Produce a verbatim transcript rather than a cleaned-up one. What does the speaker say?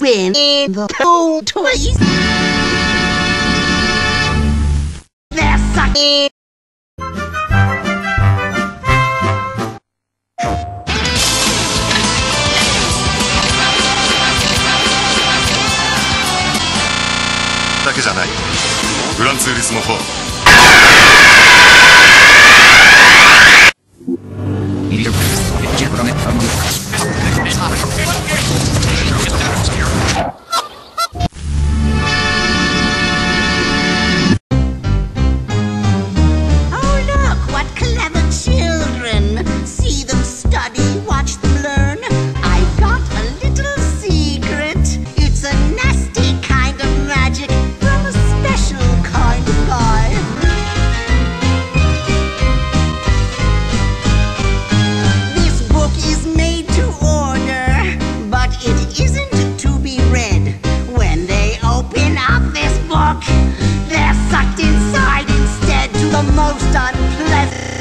Winnie-the-Poop toys. They're sucking. だけじゃない。グランツーリスモフォー。 Oh look, what clever children. See them study, watch them learn. I've got a little secret. It's a nasty kind of magic from a special kind of guy. This book is made to order, but it isn't to be read. When they open up this book, they're sucked inside instead to the most unpleasant